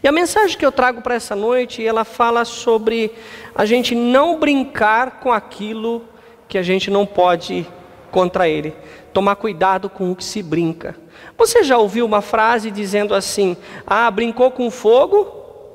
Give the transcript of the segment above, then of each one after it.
E a mensagem que eu trago para essa noite, ela fala sobre a gente não brincar com aquilo que a gente não pode contra ele. Tomar cuidado com o que se brinca. Você já ouviu uma frase dizendo assim: ah, brincou com fogo,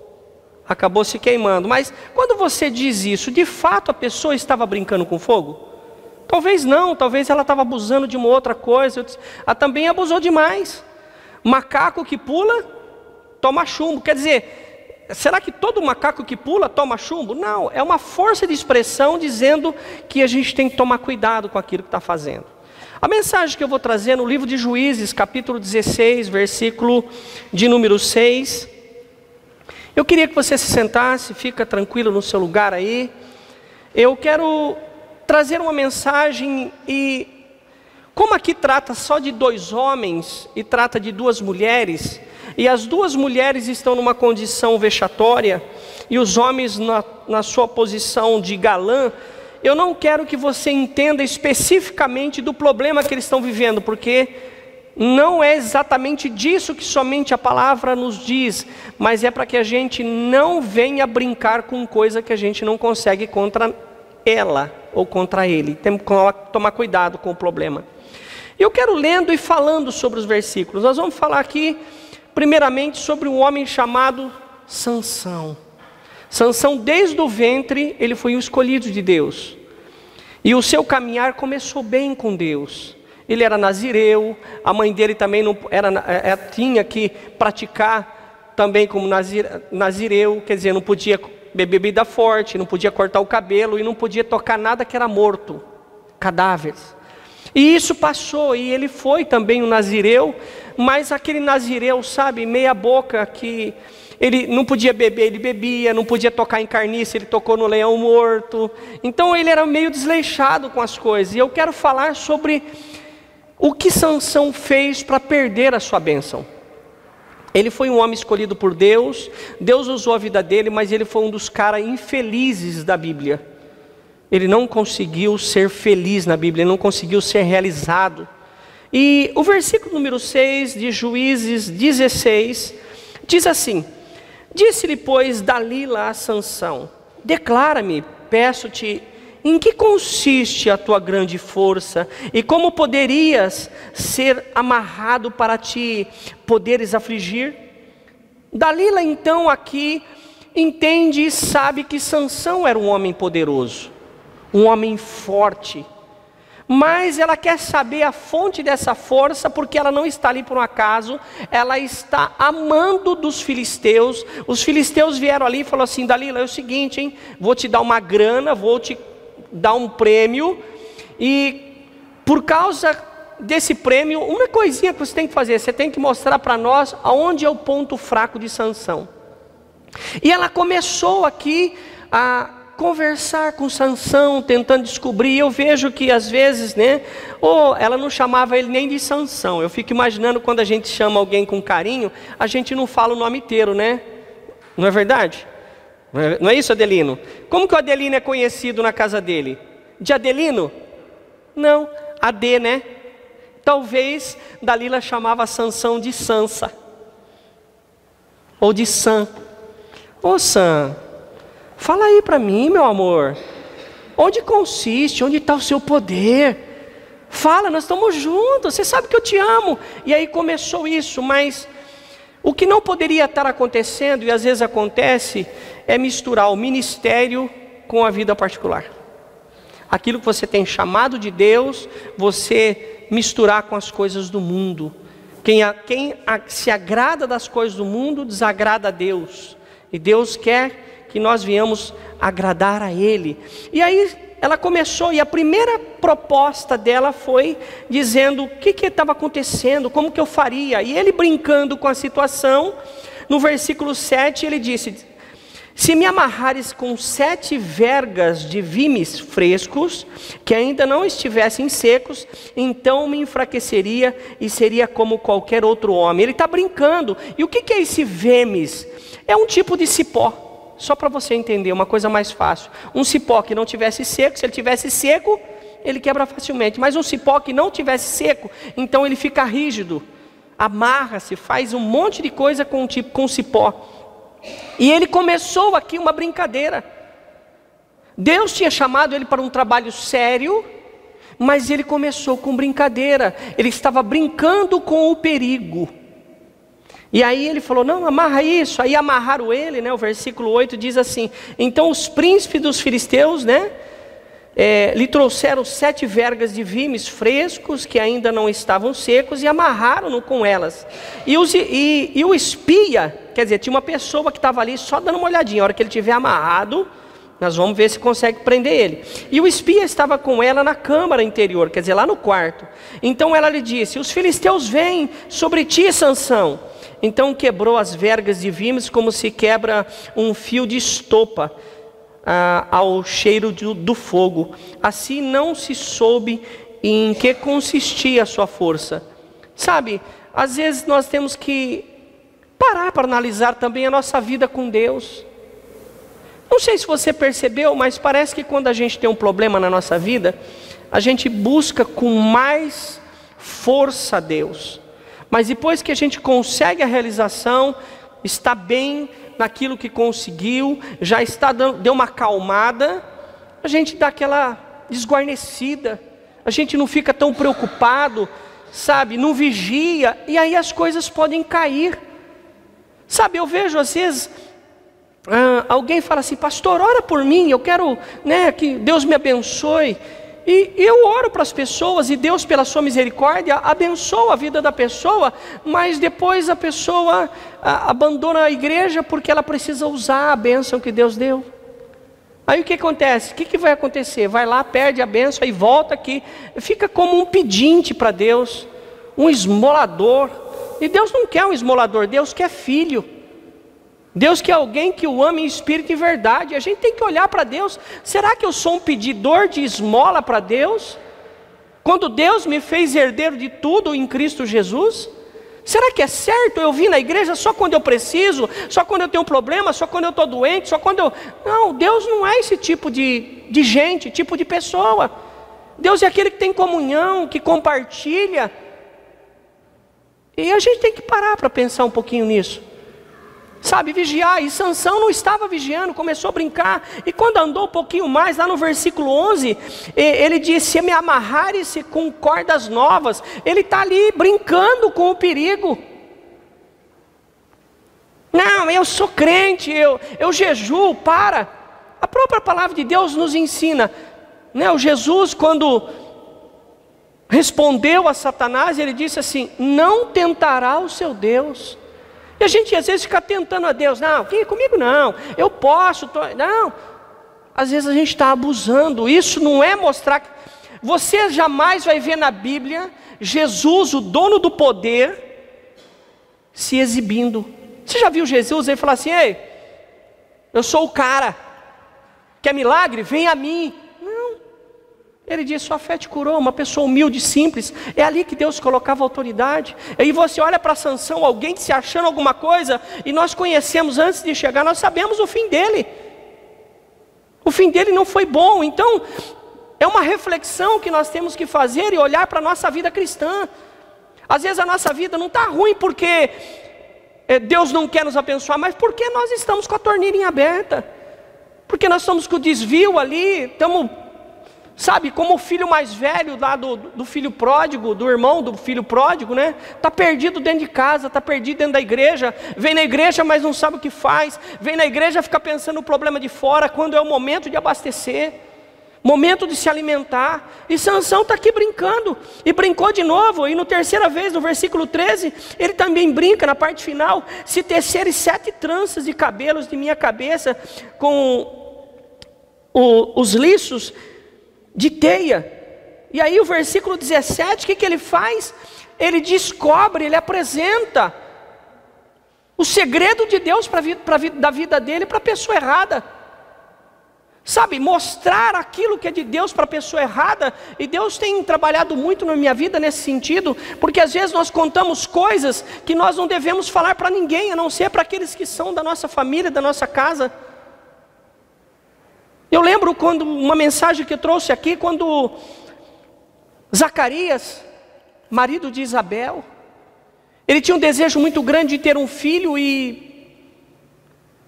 acabou se queimando. Mas quando você diz isso, de fato a pessoa estava brincando com fogo? Talvez não, talvez ela estava abusando de uma outra coisa. Ela também abusou demais. Macaco que pula, toma chumbo. Quer dizer, será que todo macaco que pula toma chumbo? Não, é uma força de expressão dizendo que a gente tem que tomar cuidado com aquilo que está fazendo. A mensagem que eu vou trazer no livro de Juízes, capítulo 16, versículo de número 6. Eu queria que você se sentasse, fica tranquilo no seu lugar aí. Eu quero trazer uma mensagem e, como aqui trata só de 2 homens e trata de 2 mulheres, e as 2 mulheres estão numa condição vexatória, e os homens na sua posição de galã, eu não quero que você entenda especificamente do problema que eles estão vivendo, porque não é exatamente disso que somente a palavra nos diz, mas é para que a gente não venha brincar com coisa que a gente não consegue contra ela ou contra ele. Temos que tomar cuidado com o problema. Eu quero lendo e falando sobre os versículos. Nós vamos falar aqui primeiramente sobre um homem chamado Sansão. Sansão, desde o ventre, ele foi o escolhido de Deus. E o seu caminhar começou bem com Deus. Ele era nazireu, a mãe dele também não tinha que praticar também como nazireu, quer dizer, não podia beber bebida forte, não podia cortar o cabelo e não podia tocar nada que era morto, cadáveres. E isso passou, e ele foi também um nazireu, mas aquele nazireu, sabe, meia boca, que ele não podia beber, ele bebia, não podia tocar em carniça, ele tocou no leão morto. Então ele era meio desleixado com as coisas. E eu quero falar sobre o que Sansão fez para perder a sua bênção. Ele foi um homem escolhido por Deus, Deus usou a vida dele, mas ele foi um dos caras infelizes da Bíblia. Ele não conseguiu ser feliz na Bíblia, ele não conseguiu ser realizado. E o versículo número 6 de Juízes 16 diz assim: disse-lhe, pois, Dalila a Sansão: declara-me, peço-te, em que consiste a tua grande força, e como poderias ser amarrado para te poderes afligir? Dalila então aqui entende e sabe que Sansão era um homem poderoso, um homem forte, mas ela quer saber a fonte dessa força, porque ela não está ali por um acaso, ela está amando dos filisteus. Os filisteus vieram ali e falaram assim: Dalila, é o seguinte, hein? Vou te dar uma grana, vou te dar um prêmio, e por causa desse prêmio, uma coisinha que você tem que fazer, você tem que mostrar para nós aonde é o ponto fraco de Sansão. E ela começou aqui a conversar com Sansão, tentando descobrir. Eu vejo que às vezes, né, ela não chamava ele nem de Sansão. Eu fico imaginando quando a gente chama alguém com carinho, a gente não fala o nome inteiro, né? Não é verdade? Não é isso, Adelino? Como que o Adelino é conhecido na casa dele? De Adelino? Não, Ade, né? Talvez Dalila chamava Sansão de Sansa, ou de Sam. Ô Sam, fala aí para mim, meu amor, onde consiste, onde está o seu poder? Fala, nós estamos juntos, você sabe que eu te amo. E aí começou isso, mas o que não poderia estar acontecendo, e às vezes acontece, é misturar o ministério com a vida particular. Aquilo que você tem chamado de Deus, você misturar com as coisas do mundo. Quem se agrada das coisas do mundo, desagrada a Deus. E Deus quer que nós venhamos agradar a Ele. E aí ela começou, e a primeira proposta dela foi dizendo o que estava acontecendo, como que eu faria. E ele, brincando com a situação, no versículo 7 ele disse: se me amarrares com 7 vergas de vimes frescos, que ainda não estivessem secos, então me enfraqueceria e seria como qualquer outro homem. Ele está brincando. E o que é esse vemes? É um tipo de cipó, só para você entender, uma coisa mais fácil. Um cipó que não tivesse seco, se ele tivesse seco, ele quebra facilmente. Mas um cipó que não tivesse seco, então ele fica rígido, amarra-se, faz um monte de coisa com cipó. E ele começou aqui uma brincadeira. Deus tinha chamado ele para um trabalho sério, mas ele começou com brincadeira. Ele estava brincando com o perigo. E aí ele falou, não, amarra isso. Aí amarraram ele, né? O versículo 8 diz assim: então os príncipes dos filisteus, né, lhe trouxeram 7 vergas de vimes frescos, que ainda não estavam secos, e amarraram-no com elas. E o espia, quer dizer, tinha uma pessoa que estava ali só dando uma olhadinha. A hora que ele estiver amarrado, nós vamos ver se consegue prender ele. E o espia estava com ela na câmara interior, quer dizer, lá no quarto. Então ela lhe disse: os filisteus vêm sobre ti, Sansão. Então quebrou as vergas de vimes como se quebra um fio de estopa ao cheiro do fogo. Assim não se soube em que consistia a sua força. Sabe, às vezes nós temos que parar para analisar também a nossa vida com Deus. Não sei se você percebeu, mas parece que quando a gente tem um problema na nossa vida, a gente busca com mais força a Deus. Mas depois que a gente consegue a realização, está bem naquilo que conseguiu, já deu uma acalmada, a gente dá aquela desguarnecida, a gente não fica tão preocupado, sabe, não vigia, e aí as coisas podem cair. Sabe, eu vejo às vezes, alguém fala assim: pastor, ora por mim, eu quero, né, que Deus me abençoe. E eu oro para as pessoas, e Deus, pela sua misericórdia, abençoa a vida da pessoa, mas depois a pessoa abandona a igreja porque ela precisa usar a bênção que Deus deu. Aí o que acontece? O que vai acontecer? Vai lá, perde a bênção e volta aqui, fica como um pedinte para Deus, um esmolador. E Deus não quer um esmolador, Deus quer filho. Deus quer alguém que o ame em espírito e verdade. A gente tem que olhar para Deus. Será que eu sou um pedidor de esmola para Deus? Quando Deus me fez herdeiro de tudo em Cristo Jesus? Será que é certo eu vir na igreja só quando eu preciso? Só quando eu tenho um problema? Só quando eu estou doente? Só quando eu... Não, Deus não é esse tipo de gente, tipo de pessoa. Deus é aquele que tem comunhão, que compartilha. E a gente tem que parar para pensar um pouquinho nisso. Sabe, vigiar. E Sansão não estava vigiando, começou a brincar. E quando andou um pouquinho mais, lá no versículo 11, ele disse: se me amarrares com cordas novas. Ele está ali brincando com o perigo. Não, eu sou crente, eu jejuo, para. A própria palavra de Deus nos ensina, né? O Jesus, quando respondeu a Satanás, ele disse assim: não tentará o seu Deus. E a gente às vezes fica tentando a Deus: não, comigo não, eu posso, não. Às vezes a gente está abusando. Isso não é mostrar que... Você jamais vai ver na Bíblia Jesus, o dono do poder, se exibindo. Você já viu Jesus aí falar assim: ei, eu sou o cara, quer milagre? Vem a mim. Ele diz: sua fé te curou. Uma pessoa humilde, simples. É ali que Deus colocava autoridade. Aí você olha para Sansão, alguém se achando alguma coisa, e nós conhecemos antes de chegar, nós sabemos o fim dele. O fim dele não foi bom. Então, é uma reflexão que nós temos que fazer e olhar para a nossa vida cristã. Às vezes a nossa vida não está ruim porque Deus não quer nos abençoar, mas porque nós estamos com a torneirinha aberta. Porque nós estamos com o desvio ali, estamos... Sabe, como o filho mais velho lá do filho pródigo, do irmão do filho pródigo, né? Está perdido dentro de casa, está perdido dentro da igreja. Vem na igreja, mas não sabe o que faz. Vem na igreja, fica pensando no problema de fora, quando é o momento de abastecer, momento de se alimentar. E Sansão está aqui brincando, e brincou de novo. E no terceira vez, no versículo 13, ele também brinca na parte final: se teceres 7 tranças de cabelos de minha cabeça com os liços de teia. E aí o versículo 17, o que ele faz? Ele descobre, ele apresenta o segredo de Deus da vida dele para a pessoa errada. Sabe, mostrar aquilo que é de Deus para a pessoa errada. E Deus tem trabalhado muito na minha vida nesse sentido, porque às vezes nós contamos coisas que nós não devemos falar para ninguém, a não ser para aqueles que são da nossa família, da nossa casa. Eu lembro quando uma mensagem que eu trouxe aqui, quando Zacarias, marido de Isabel, ele tinha um desejo muito grande de ter um filho, e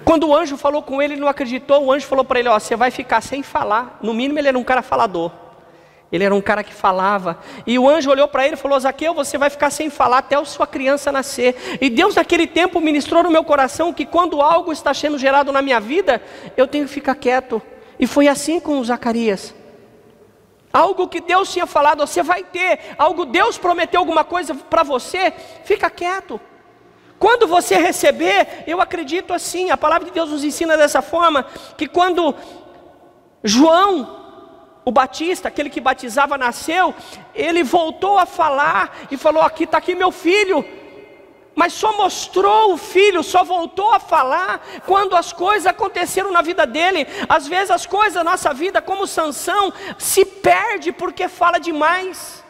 Quando o anjo falou com ele, ele não acreditou. O anjo falou para ele, ó, você vai ficar sem falar. No mínimo ele era um cara falador. Ele era um cara que falava. E o anjo olhou para ele e falou, Zaqueu, você vai ficar sem falar até a sua criança nascer. E Deus naquele tempo ministrou no meu coração que quando algo está sendo gerado na minha vida, eu tenho que ficar quieto. E foi assim com o Zacarias. Algo que Deus tinha falado, você vai ter. Algo, Deus prometeu alguma coisa para você, fica quieto. Quando você receber, eu acredito assim, a palavra de Deus nos ensina dessa forma, que quando João, o Batista, aquele que batizava, nasceu, ele voltou a falar e falou, aqui está aqui meu filho. Mas só mostrou o filho, só voltou a falar quando as coisas aconteceram na vida dele. Às vezes as coisas da nossa vida, como Sansão, se perde porque fala demais.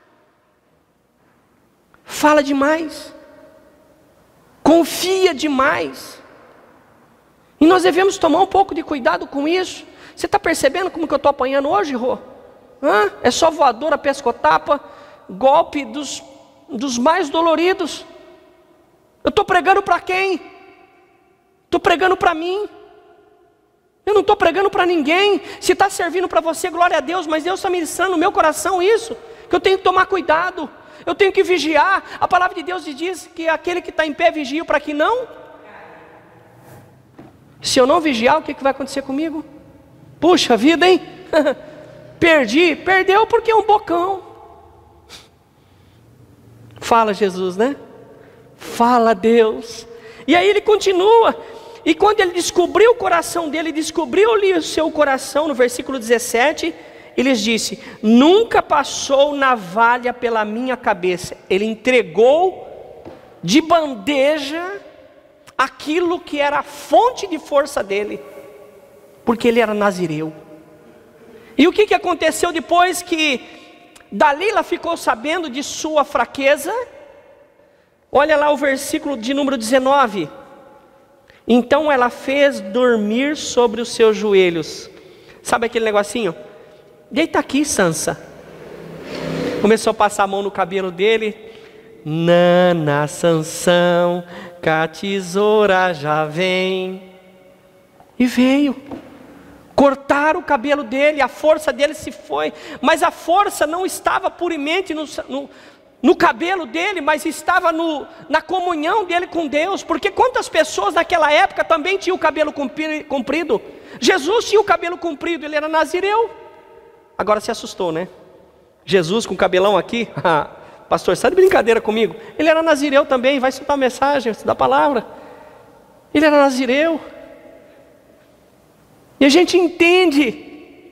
Fala demais. Confia demais. E nós devemos tomar um pouco de cuidado com isso. Você está percebendo como que eu estou apanhando hoje, Rô? É só voadora, pescotapa, golpe dos mais doloridos. Eu estou pregando para quem? Estou pregando para mim. Eu não estou pregando para ninguém. Se está servindo para você, glória a Deus. Mas Deus está ministrando no meu coração isso. Que eu tenho que tomar cuidado. Eu tenho que vigiar. A palavra de Deus diz que aquele que está em pé vigia para que não. Se eu não vigiar, o que vai acontecer comigo? Puxa vida, hein? Perdeu porque é um bocão. Fala Jesus, né? Fala Deus. E aí ele continua. E quando ele descobriu o coração dele, descobriu-lhe o seu coração, no versículo 17, ele disse, nunca passou navalha pela minha cabeça. Ele entregou de bandeja aquilo que era a fonte de força dele, porque ele era nazireu. E o que aconteceu depois que Dalila ficou sabendo de sua fraqueza? Olha lá o versículo de número 19. Então ela fez dormir sobre os seus joelhos. Sabe aquele negocinho? Deita aqui, Sansa. Começou a passar a mão no cabelo dele. Nana, Sansão, que a tesoura já vem. E veio. Cortaram o cabelo dele, a força dele se foi. Mas a força não estava puramente no cabelo dele, mas estava na comunhão dele com Deus. Porque quantas pessoas naquela época também tinham o cabelo comprido? Jesus tinha o cabelo comprido, ele era nazireu. Agora se assustou, né? Jesus com o cabelão aqui, pastor, sai de brincadeira comigo. Ele era nazireu também, vai soltar mensagem, estudar a palavra. Ele era nazireu. E a gente entende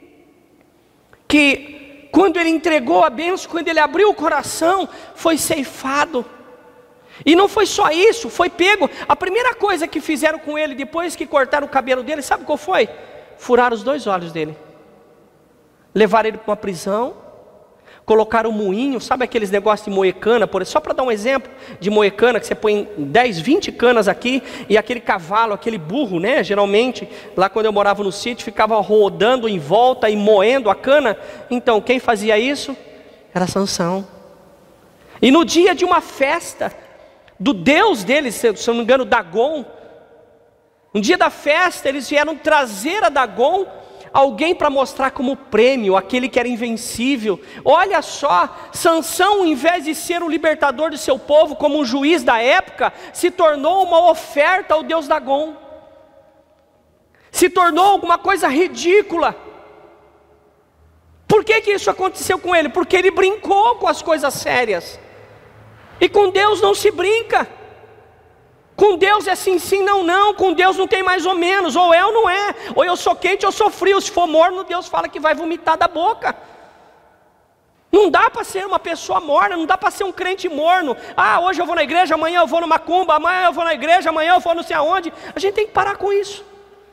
que quando ele entregou a bênção, quando ele abriu o coração, foi ceifado. E não foi só isso, foi pego. A primeira coisa que fizeram com ele, depois que cortaram o cabelo dele, sabe qual foi? Furaram os 2 olhos dele. Levaram ele para uma prisão. Colocaram um moinho, sabe aqueles negócios de moer cana, só para dar um exemplo de moer cana, que você põe 10, 20 canas aqui, e aquele cavalo, aquele burro, né, geralmente, lá quando eu morava no sítio, ficava rodando em volta e moendo a cana. Então, quem fazia isso? Era Sansão. E no dia de uma festa, do deus deles, se eu não me engano, Dagon, no dia da festa, eles vieram trazer a Dagon, alguém para mostrar como prêmio, aquele que era invencível. Olha só, Sansão, em vez de ser o libertador do seu povo, como um juiz da época, se tornou uma oferta ao deus Dagon. Se tornou alguma coisa ridícula. Por que isso aconteceu com ele? Porque ele brincou com as coisas sérias. E com Deus não se brinca. Com Deus é sim, sim, não, não. Com Deus não tem mais ou menos, ou é ou não é. Ou eu sou quente ou sou frio. Se for morno, Deus fala que vai vomitar da boca. Não dá para ser uma pessoa morna, não dá para ser um crente morno. Hoje eu vou na igreja, amanhã eu vou no macumba, amanhã eu vou na igreja, amanhã eu vou não sei aonde. A gente tem que parar com isso.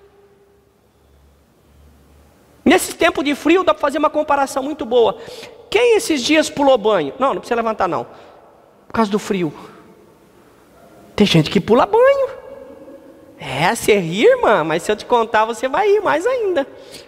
Nesse tempo de frio dá para fazer uma comparação muito boa. Quem esses dias pulou banho? Não precisa levantar não. Por causa do frio. Tem gente que pula banho. Você ri, irmã, mas se eu te contar você vai rir mais ainda.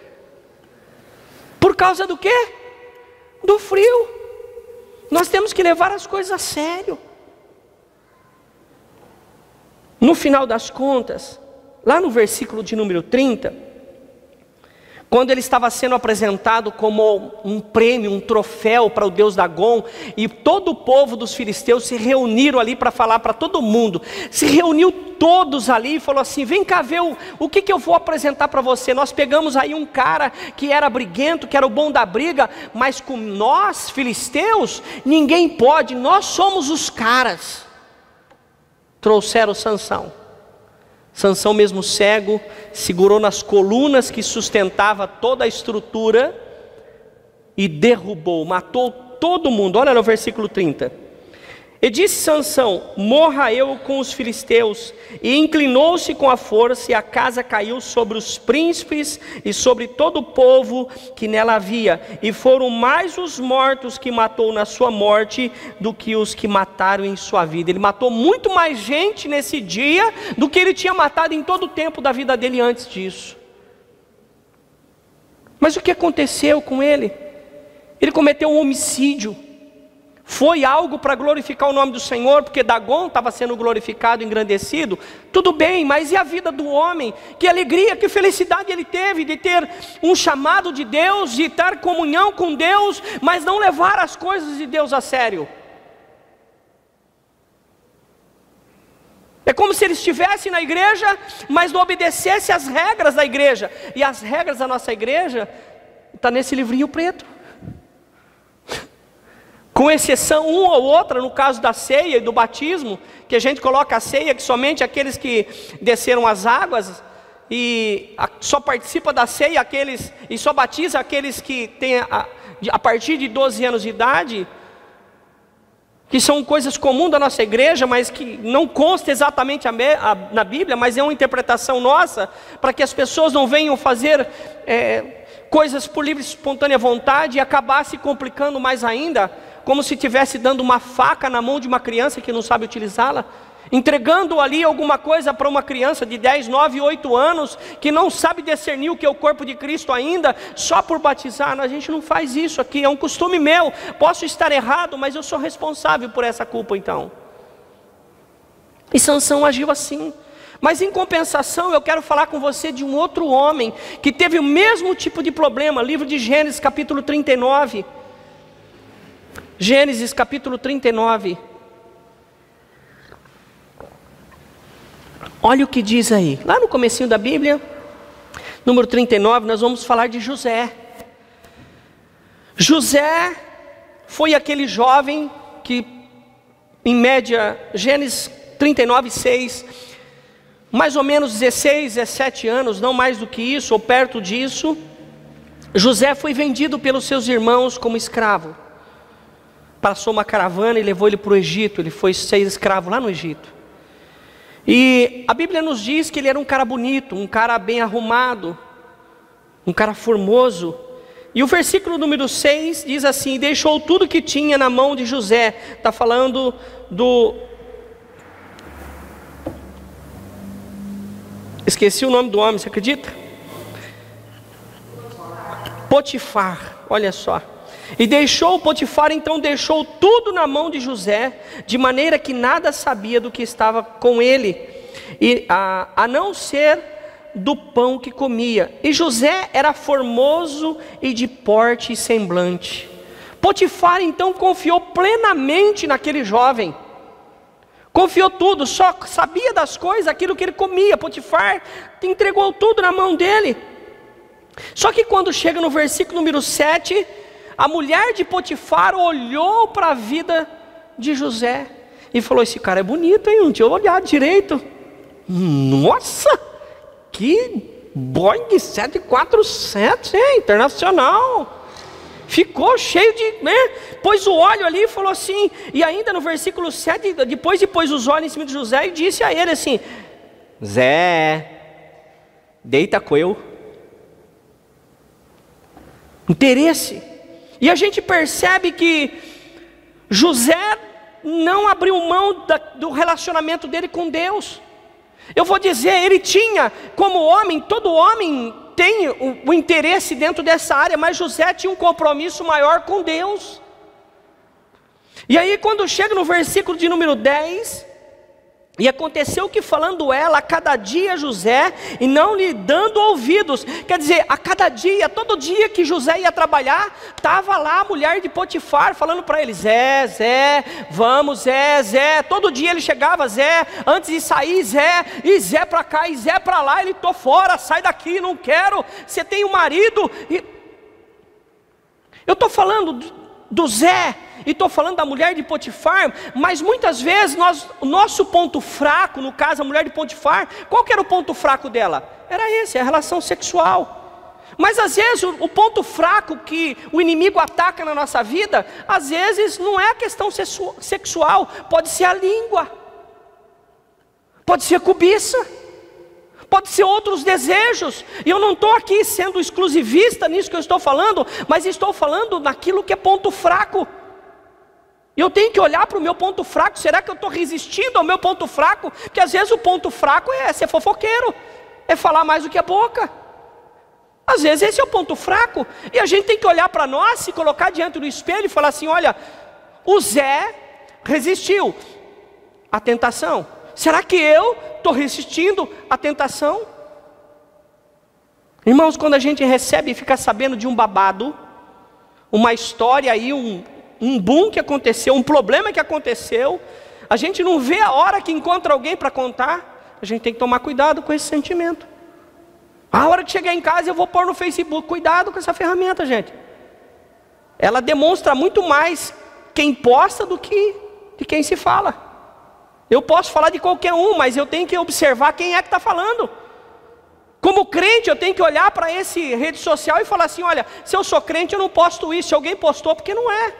Por causa do quê? Do frio. Nós temos que levar as coisas a sério. No final das contas, lá no versículo de número 30, quando ele estava sendo apresentado como um prêmio, um troféu para o deus Dagom, e todo o povo dos filisteus se reuniram ali para falar para todo mundo, se reuniu todos ali e falou assim: vem cá ver o que eu vou apresentar para você. Nós pegamos aí um cara que era briguento, que era o bom da briga, mas com nós filisteus ninguém pode, nós somos os caras. Trouxeram Sansão. Sansão, mesmo cego, segurou nas colunas que sustentava toda a estrutura e derrubou, matou todo mundo. Olha no versículo 30. E disse Sansão: morra eu com os filisteus. E inclinou-se com a força, e a casa caiu sobre os príncipes e sobre todo o povo que nela havia. E foram mais os mortos que matou na sua morte do que os que mataram em sua vida. Ele matou muito mais gente nesse dia do que ele tinha matado em todo o tempo da vida dele antes disso. Mas o que aconteceu com ele? Ele cometeu um homicídio. Foi algo para glorificar o nome do Senhor, porque Dagom estava sendo glorificado, engrandecido. Tudo bem, mas e a vida do homem? Que alegria, que felicidade ele teve de ter um chamado de Deus, de ter comunhão com Deus, mas não levar as coisas de Deus a sério. É como se ele estivesse na igreja, mas não obedecesse às regras da igreja. E as regras da nossa igreja estão nesse livrinho preto. Com exceção uma ou outra, no caso da ceia e do batismo, que a gente coloca a ceia, que somente aqueles que desceram as águas, e só participa da ceia aqueles, e só batiza aqueles que têm a partir de 12 anos de idade, que são coisas comuns da nossa igreja, mas que não consta exatamente na Bíblia, mas é uma interpretação nossa, para que as pessoas não venham fazer coisas por livre e espontânea vontade e acabar se complicando mais ainda, como se estivesse dando uma faca na mão de uma criança que não sabe utilizá-la, entregando ali alguma coisa para uma criança de 10, 9, 8 anos, que não sabe discernir o que é o corpo de Cristo ainda, só por batizar. A gente não faz isso aqui, é um costume meu, posso estar errado, mas eu sou responsável por essa culpa então. E Sansão agiu assim. Mas em compensação eu quero falar com você de um outro homem, que teve o mesmo tipo de problema. Livro de Gênesis capítulo 39, Gênesis capítulo 39, olha o que diz aí, lá no comecinho da Bíblia, número 39, nós vamos falar de José. José foi aquele jovem que, em média, Gênesis 39, 6, mais ou menos 16, 17 anos, não mais do que isso, ou perto disso, José foi vendido pelos seus irmãos como escravo. Passou uma caravana e levou ele para o Egito. Ele foi ser escravo lá no Egito. E a Bíblia nos diz que ele era um cara bonito, um cara bem arrumado, um cara formoso. E o versículo número 6 diz assim: deixou tudo que tinha na mão de José. Está falando do... Esqueci o nome do homem, você acredita? Potifar, olha só. E deixou Potifar, então deixou tudo na mão de José, de maneira que nada sabia do que estava com ele, e a não ser do pão que comia. E José era formoso e de porte e semblante. Potifar então confiou plenamente naquele jovem. Confiou tudo, só sabia das coisas, aquilo que ele comia. Potifar entregou tudo na mão dele. Só que quando chega no versículo número 7, a mulher de Potifar olhou para a vida de José e falou: esse cara é bonito, hein? Não tinha olhado direito. Nossa, que Boeing 747, hein? Internacional. Ficou cheio de, né? Pôs o óleo ali e falou assim, e ainda no versículo 7, depois pôs os olhos em cima de José e disse a ele assim: Zé, deita com eu. Interesse. E a gente percebe que José não abriu mão do relacionamento dele com Deus. Eu vou dizer, ele tinha, como homem, todo homem tem o interesse dentro dessa área, mas José tinha um compromisso maior com Deus. E aí quando chega no versículo de número 10, E aconteceu que falando ela a cada dia José, e não lhe dando ouvidos. Quer dizer, a cada dia, todo dia que José ia trabalhar, estava lá a mulher de Potifar falando para ele: Zé, vamos Zé. Todo dia ele chegava: Zé, antes de sair Zé, e Zé para cá, e Zé para lá. Ele: tô fora, sai daqui, não quero, você tem um marido. Eu estou falando do Zé, e estou falando da mulher de Potifar, mas muitas vezes o nosso ponto fraco, no caso a mulher de Potifar, qual que era o ponto fraco dela? Era esse, a relação sexual. Mas às vezes o ponto fraco que o inimigo ataca na nossa vida, às vezes não é a questão sexual, pode ser a língua, pode ser a cobiça, pode ser outros desejos. E eu não estou aqui sendo exclusivista nisso que eu estou falando, mas estou falando naquilo que é ponto fraco. E eu tenho que olhar para o meu ponto fraco. Será que eu estou resistindo ao meu ponto fraco? Porque às vezes o ponto fraco é ser fofoqueiro, é falar mais do que a boca. Às vezes esse é o ponto fraco. E a gente tem que olhar para nós, se colocar diante do espelho e falar assim: olha, o Zé resistiu à tentação. Será que eu estou resistindo à tentação? Irmãos, quando a gente recebe e fica sabendo de um babado, uma história aí, um boom que aconteceu, um problema que aconteceu, a gente não vê a hora que encontra alguém para contar. A gente tem que tomar cuidado com esse sentimento. A hora de chegar em casa eu vou pôr no Facebook. Cuidado com essa ferramenta, gente. Ela demonstra muito mais quem posta do que de quem se fala. Eu posso falar de qualquer um, mas eu tenho que observar quem é que está falando. Como crente eu tenho que olhar para esse rede social e falar assim: olha, se eu sou crente eu não posto isso. Se alguém postou, porque não é.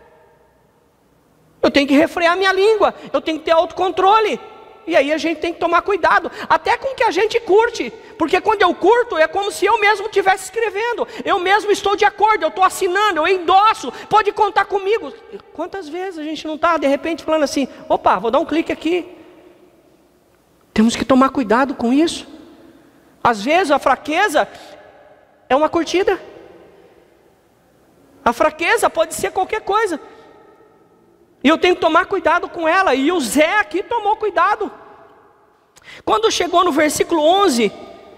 Eu tenho que refrear minha língua, eu tenho que ter autocontrole. E aí a gente tem que tomar cuidado, até com o que a gente curte. Porque quando eu curto, é como se eu mesmo estivesse escrevendo. Eu mesmo estou de acordo, eu estou assinando, eu endosso, pode contar comigo. Quantas vezes a gente não está de repente falando assim: opa, vou dar um clique aqui. Temos que tomar cuidado com isso. Às vezes a fraqueza é uma curtida. A fraqueza pode ser qualquer coisa. E eu tenho que tomar cuidado com ela. E o Zé aqui tomou cuidado. Quando chegou no versículo 11,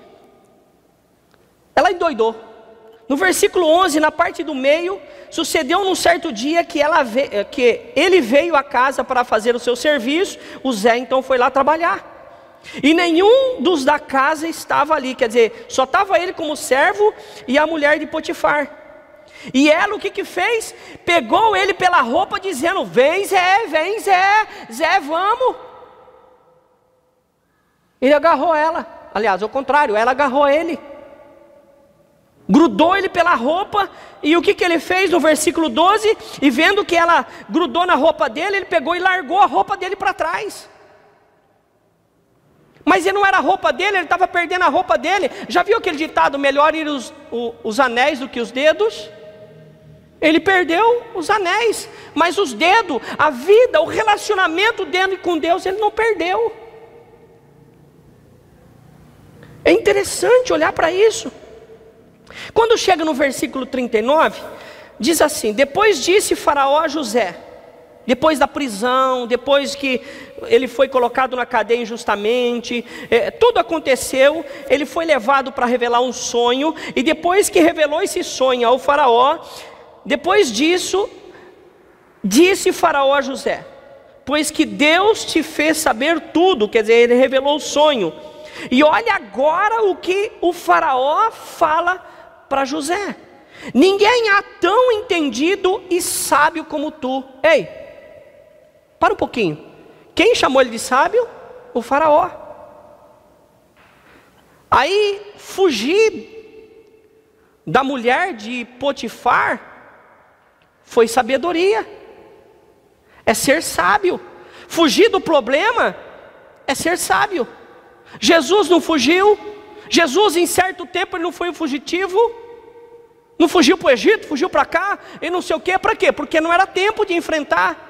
ela endoidou. No versículo 11, na parte do meio, sucedeu num certo dia que ele veio à casa para fazer o seu serviço. O Zé então foi lá trabalhar. E nenhum dos da casa estava ali. Quer dizer, só estava ele como servo e a mulher de Potifar. E ela o que fez? Pegou ele pela roupa dizendo: vem Zé, vamos. Ele agarrou ela. Aliás, ao contrário, ela agarrou ele. Grudou ele pela roupa. E o que ele fez no versículo 12? E vendo que ela grudou na roupa dele, ele pegou e largou a roupa dele para trás. Mas ele não era a roupa dele, ele estava perdendo a roupa dele. Já viu aquele ditado: melhor ir os anéis do que os dedos? Ele perdeu os anéis, mas os dedos, a vida, o relacionamento dele com Deus, ele não perdeu. É interessante olhar para isso. Quando chega no versículo 39, diz assim: depois disse Faraó a José, depois da prisão, depois que ele foi colocado na cadeia injustamente, tudo aconteceu, ele foi levado para revelar um sonho, e depois que revelou esse sonho ao Faraó, depois disso, disse Faraó a José: pois que Deus te fez saber tudo, quer dizer, ele revelou o sonho. E olha agora o que o Faraó fala para José: ninguém há tão entendido e sábio como tu. Ei, para um pouquinho. Quem chamou ele de sábio? O Faraó. Aí fugir da mulher de Potifar foi sabedoria, é ser sábio. Fugir do problema é ser sábio. Jesus não fugiu. Jesus em certo tempo ele não foi um fugitivo. Não fugiu para o Egito, fugiu para cá e não sei o quê. Para quê? Porque não era tempo de enfrentar.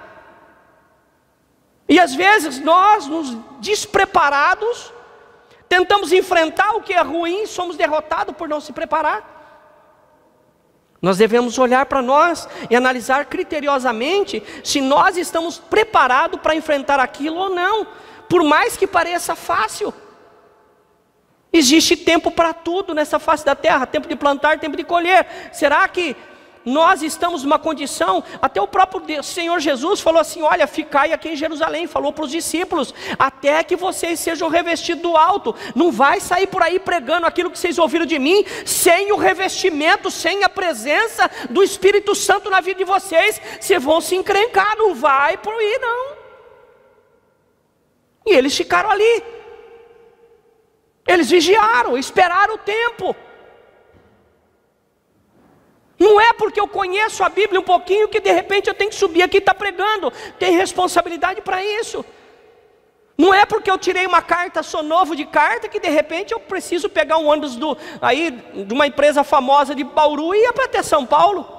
E às vezes nós, nos despreparados, tentamos enfrentar o que é ruim, somos derrotados por não se preparar. Nós devemos olhar para nós e analisar criteriosamente se nós estamos preparados para enfrentar aquilo ou não. Por mais que pareça fácil, existe tempo para tudo nessa face da terra, tempo de plantar, tempo de colher. Será que nós estamos numa condição? Até o próprio Senhor Jesus falou assim: olha, ficai aqui em Jerusalém, falou para os discípulos, até que vocês sejam revestidos do alto. Não vai sair por aí pregando aquilo que vocês ouviram de mim, sem o revestimento, sem a presença do Espírito Santo na vida de vocês. Vocês vão se encrencar, não vai por aí não. E eles ficaram ali, eles vigiaram, esperaram o tempo. Não é porque eu conheço a Bíblia um pouquinho que de repente eu tenho que subir aqui e estar pregando. Tem responsabilidade para isso. Não é porque eu tirei uma carta, sou novo de carta, que de repente eu preciso pegar um ônibus de uma empresa famosa de Bauru e ir até São Paulo.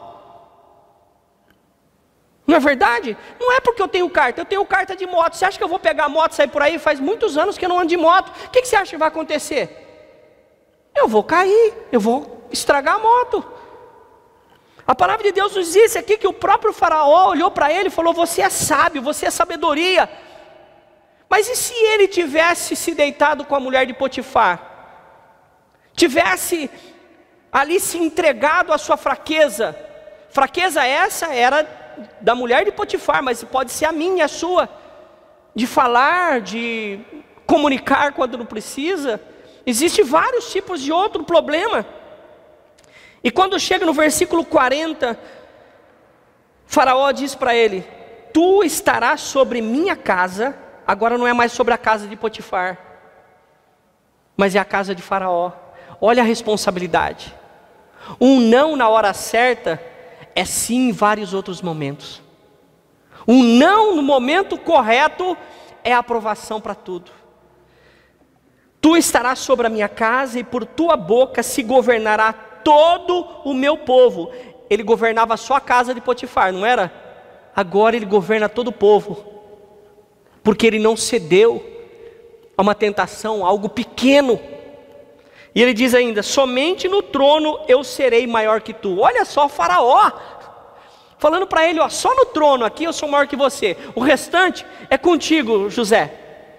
Não é verdade? Não é porque eu tenho carta de moto. Você acha que eu vou pegar a moto e sair por aí? Faz muitos anos que eu não ando de moto. O que você acha que vai acontecer? Eu vou cair, eu vou estragar a moto. A palavra de Deus nos diz aqui que o próprio faraó olhou para ele e falou: você é sábio, você é sabedoria. Mas e se ele tivesse se deitado com a mulher de Potifar? Tivesse ali se entregado à sua fraqueza? Fraqueza essa era da mulher de Potifar, mas pode ser a minha e a sua, de falar, de comunicar quando não precisa. Existem vários tipos de outro problema. E quando chega no versículo 40, Faraó diz para ele: tu estarás sobre minha casa. Agora não é mais sobre a casa de Potifar, mas é a casa de Faraó. Olha a responsabilidade. Um não na hora certa é sim em vários outros momentos. Um não no momento correto é aprovação para tudo. Tu estarás sobre a minha casa e por tua boca se governará todo o meu povo. Ele governava só a casa de Potifar, não era? Agora ele governa todo o povo, porque ele não cedeu a uma tentação, a algo pequeno. E ele diz ainda: somente no trono eu serei maior que tu. Olha só, Faraó falando para ele: ó, só no trono aqui eu sou maior que você, o restante é contigo, José.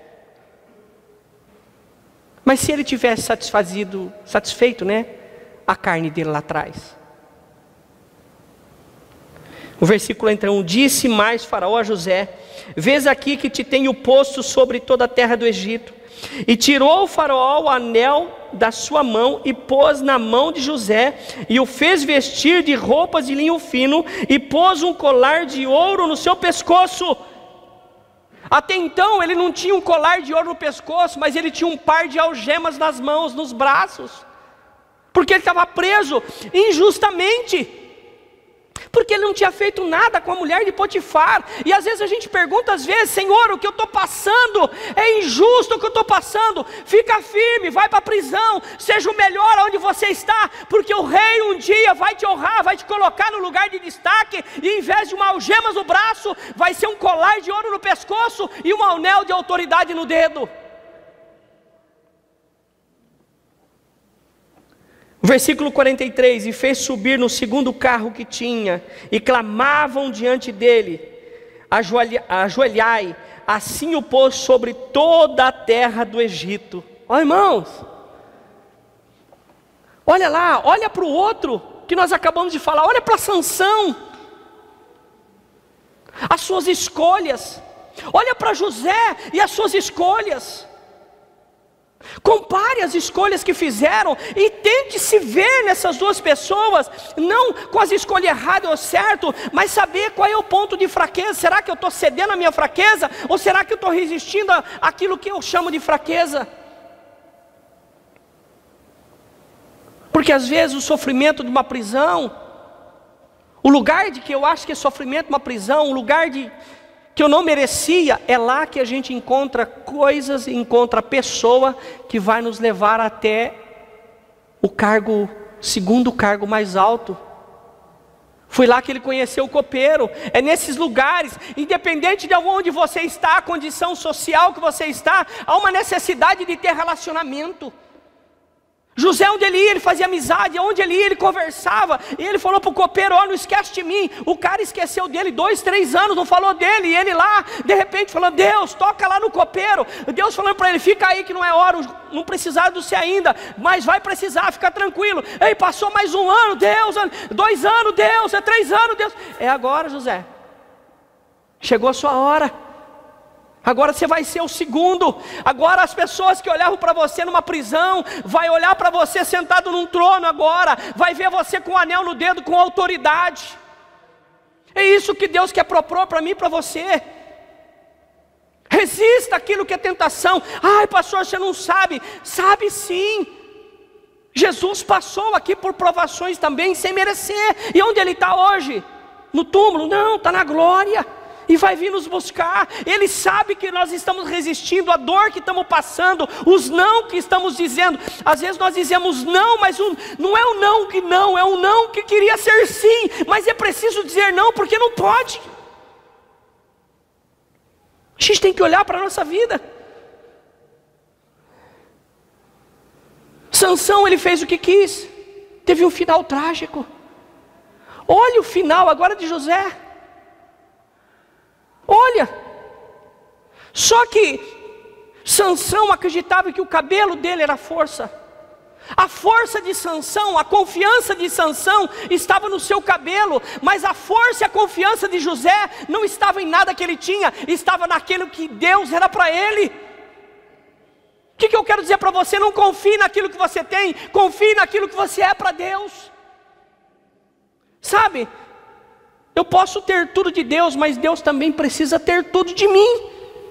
Mas se ele tivesse satisfeito, né, a carne dele lá atrás. O versículo 1: disse mais Faraó a José: vês aqui que te tenho posto sobre toda a terra do Egito. E tirou o Faraó o anel da sua mão e pôs na mão de José, e o fez vestir de roupas de linho fino, e pôs um colar de ouro no seu pescoço. Até então ele não tinha um colar de ouro no pescoço, mas ele tinha um par de algemas nas mãos, nos braços, porque ele estava preso injustamente, porque ele não tinha feito nada com a mulher de Potifar. E às vezes a gente pergunta, Senhor, o que eu estou passando é injusto, o que eu estou passando. Fica firme, vai para a prisão, seja o melhor onde você está, porque o rei um dia vai te honrar, vai te colocar no lugar de destaque, e em vez de uma algema no braço, vai ser um colar de ouro no pescoço e um anel de autoridade no dedo. Versículo 43: e fez subir no segundo carro que tinha, e clamavam diante dele: ajoelhai. Assim o pôs sobre toda a terra do Egito. Ó, irmãos, olha lá, olha para o outro que nós acabamos de falar, olha para Sansão, as suas escolhas. Olha para José e as suas escolhas. Compare as escolhas que fizeram e tente se ver nessas duas pessoas, não com as escolhas erradas ou certo, mas saber qual é o ponto de fraqueza. Será que eu estou cedendo a minha fraqueza, ou será que eu estou resistindo àquilo que eu chamo de fraqueza? Porque às vezes o sofrimento de uma prisão, o lugar de que eu acho que é sofrimento de uma prisão, o lugar que eu não merecia, é lá que a gente encontra coisas, encontra a pessoa que vai nos levar até o cargo, segundo cargo mais alto. Foi lá que ele conheceu o copeiro. É nesses lugares, independente de onde você está, a condição social que você está, há uma necessidade de ter relacionamento. José, onde ele ia, ele fazia amizade, onde ele ia, ele conversava, e ele falou para o copeiro: ó, não esquece de mim. O cara esqueceu dele 2, 3 anos, não falou dele, e ele lá, de repente falando: Deus, toca lá no copeiro. Deus falando para ele: fica aí que não é hora, não precisar do você ainda, mas vai precisar, fica tranquilo. Ei, passou mais 1 ano, Deus, 2 anos, Deus, 3 anos, Deus. É agora, José, chegou a sua hora. Agora você vai ser o segundo. Agora as pessoas que olhavam para você numa prisão, vai olhar para você sentado num trono agora, vai ver você com um anel no dedo, com autoridade. É isso que Deus quer propor para mim e para você. Resista àquilo que é tentação. Ai, pastor, você não sabe. Sabe sim. Jesus passou aqui por provações também, sem merecer. E onde Ele está hoje? No túmulo? Não, está na glória. E vai vir nos buscar. Ele sabe que nós estamos resistindo à dor que estamos passando, os não que estamos dizendo. Às vezes nós dizemos não, mas não é o não que não, é um não que queria ser sim, mas é preciso dizer não porque não pode. A gente tem que olhar para a nossa vida. Sansão, ele fez o que quis, teve um final trágico. Olha o final agora de José. Olha, só que Sansão acreditava que o cabelo dele era força. A força de Sansão, a confiança de Sansão estava no seu cabelo, mas a força e a confiança de José não estava em nada que ele tinha, estava naquilo que Deus era para ele. O que eu quero dizer para você? Não confie naquilo que você tem, confie naquilo que você é para Deus. Sabe? Eu posso ter tudo de Deus, mas Deus também precisa ter tudo de mim.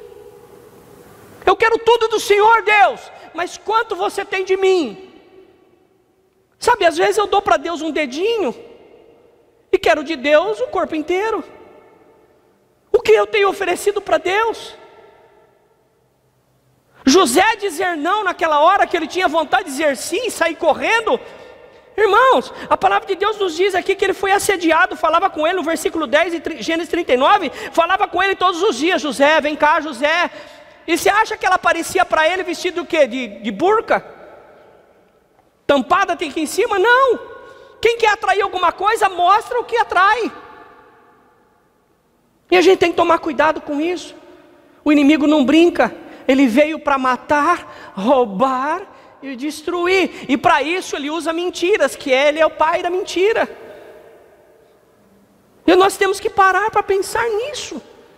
Eu quero tudo do Senhor, Deus, mas quanto você tem de mim? Sabe, às vezes eu dou para Deus um dedinho e quero de Deus o corpo inteiro. O que eu tenho oferecido para Deus? José dizer não naquela hora que ele tinha vontade de dizer sim, sair correndo. Irmãos, a palavra de Deus nos diz aqui que ele foi assediado, falava com ele no versículo 10 de Gênesis 39, falava com ele todos os dias: José, vem cá, José. E você acha que ela aparecia para ele vestido do quê? De burca? Tampada tem aqui em cima? Não. Quem quer atrair alguma coisa, mostra o que atrai. E a gente tem que tomar cuidado com isso. O inimigo não brinca, ele veio para matar, roubar e destruir, e para isso ele usa mentiras, que ele é o pai da mentira. E nós temos que parar para pensar nisso.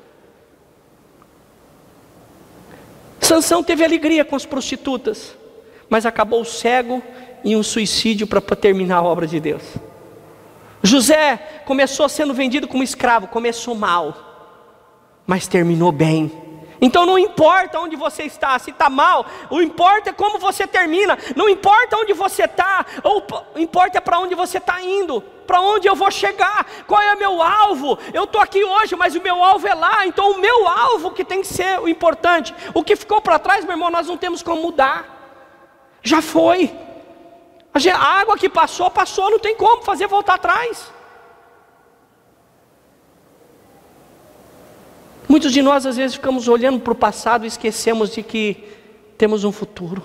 Sansão teve alegria com as prostitutas, mas acabou cego em um suicídio para terminar a obra de Deus. José começou sendo vendido como escravo, começou mal, mas terminou bem. Então não importa onde você está, se está mal, o importa é como você termina. Não importa onde você está, o importa é para onde você está indo, para onde eu vou chegar, qual é o meu alvo. Eu estou aqui hoje, mas o meu alvo é lá. Então o meu alvo que tem que ser o importante. O que ficou para trás, meu irmão, nós não temos como mudar. Já foi. A água que passou, não tem como fazer voltar atrás. Muitos de nós às vezes ficamos olhando para o passado e esquecemos de que temos um futuro.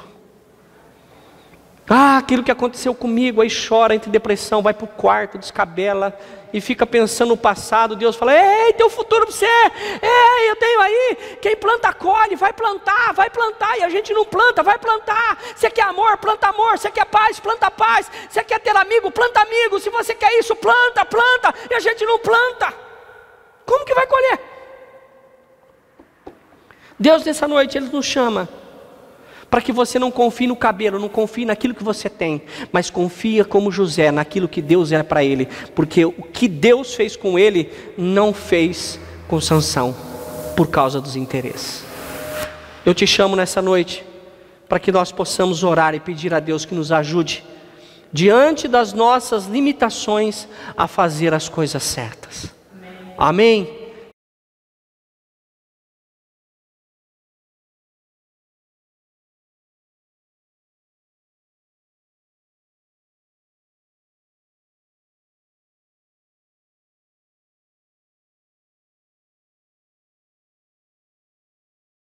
Aquilo que aconteceu comigo, aí chora, entra em depressão, vai para o quarto, descabela e fica pensando no passado. Deus fala: ei, tem um futuro para você, ei, eu tenho aí, quem planta colhe, vai plantar, e a gente não planta, vai plantar. Você quer amor, planta amor. Você quer paz, planta paz. Você quer ter amigo, planta amigo. Se você quer isso, planta, e a gente não planta. Como que vai colher? Deus nessa noite, Ele nos chama para que você não confie no cabelo, não confie naquilo que você tem, mas confia como José, naquilo que Deus é para ele, porque o que Deus fez com ele, não fez com Sansão, por causa dos interesses. Eu te chamo nessa noite, para que nós possamos orar e pedir a Deus que nos ajude, diante das nossas limitações, a fazer as coisas certas. Amém?